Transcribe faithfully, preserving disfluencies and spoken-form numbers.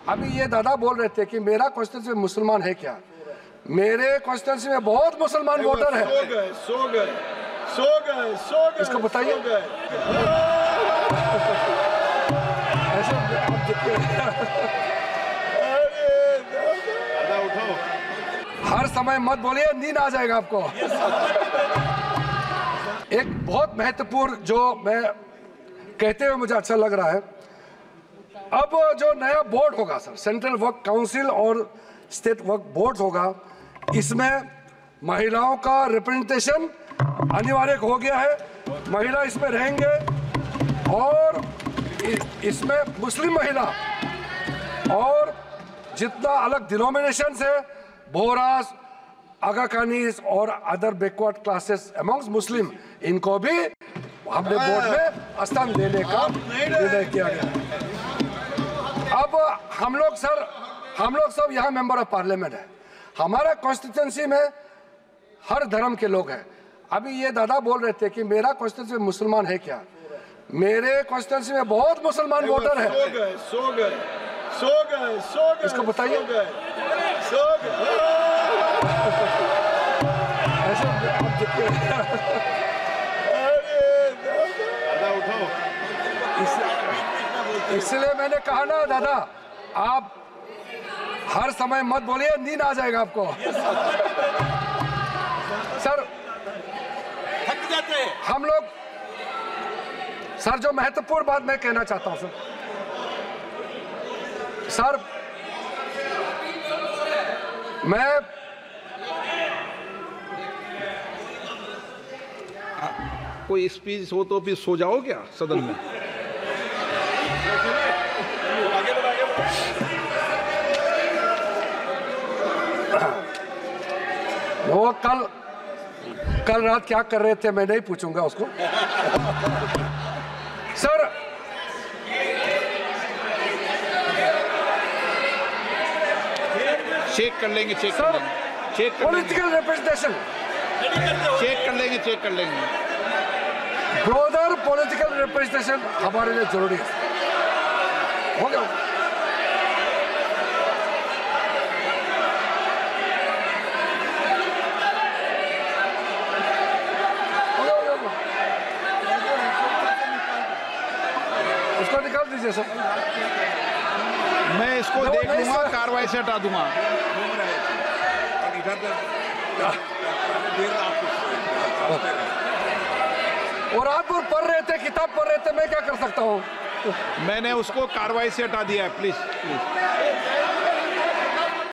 अभी ये दादा बोल रहे थे कि मेरा कॉन्स्टिट्यूंसी में मुसलमान है क्या? मेरे कॉन्स्टिट्यूंसी में बहुत मुसलमान वोटर है। सो गए सो गए सो गए सो गए इसको बताइए। ऐसे आप देखते उठो, हर समय मत बोलिए, नींद आ जाएगा आपको। एक बहुत महत्वपूर्ण जो मैं कहते हुए मुझे अच्छा लग रहा है, अब जो नया बोर्ड होगा सर, सेंट्रल वर्क काउंसिल और स्टेट वर्क बोर्ड होगा, इसमें महिलाओं का रिप्रेजेंटेशन अनिवार्य हो गया है। महिला इसमें रहेंगे और इसमें मुस्लिम महिला और जितना अलग डिनोमिनेशंस है, बोहरास, आगा खानीज और other backward classes amongst Muslim, इनको भी हमने बोर्ड में स्थान देने का निर्णय किया गया। अब हम लोग सर हम लोग सब यहाँ मेंबर ऑफ पार्लियामेंट है। हमारा कॉन्स्टिट्यूंसी में हर धर्म के लोग हैं। अभी ये दादा बोल रहे थे कि मेरा कॉन्स्टिट्यूंसी में मुसलमान है क्या? मेरे कॉन्स्टिट्यूंसी में बहुत मुसलमान वोटर है। सो गए सो गए सो गए सो गए इसको बताइए। सो गए ऐसे आप देखते उठो, इसलिए मैंने कहा ना दादा, आप हर समय मत बोलिए, नींद आ जाएगा आपको। सर थक जाते हैं हम लोग। सर जो महत्वपूर्ण बात मैं कहना चाहता हूं सर सर मैं कोई स्पीच हो तो फिर सो जाओ क्या सदन में? वो कल कल रात क्या कर रहे थे मैं नहीं पूछूंगा उसको। सर चेक कर लेंगे चेक सर कर लेंगे चेक कर लेंगे पॉलिटिकल रिप्रेजेंटेशन, चेक कर लेंगे चेक कर लेंगे ब्रोदर पॉलिटिकल रिप्रेजेंटेशन हमारे लिए जरूरी है। हो गया? उसको निकाल दीजिए सर। मैं इसको नहीं, देख नहीं, लूंगा, सर। कार्रवाई से हटा दूंगा। और रात भर पढ़ रहे थे, किताब पढ़ रहे थे, मैं क्या कर सकता हूँ? मैंने उसको कार्रवाई से हटा दिया है। Please please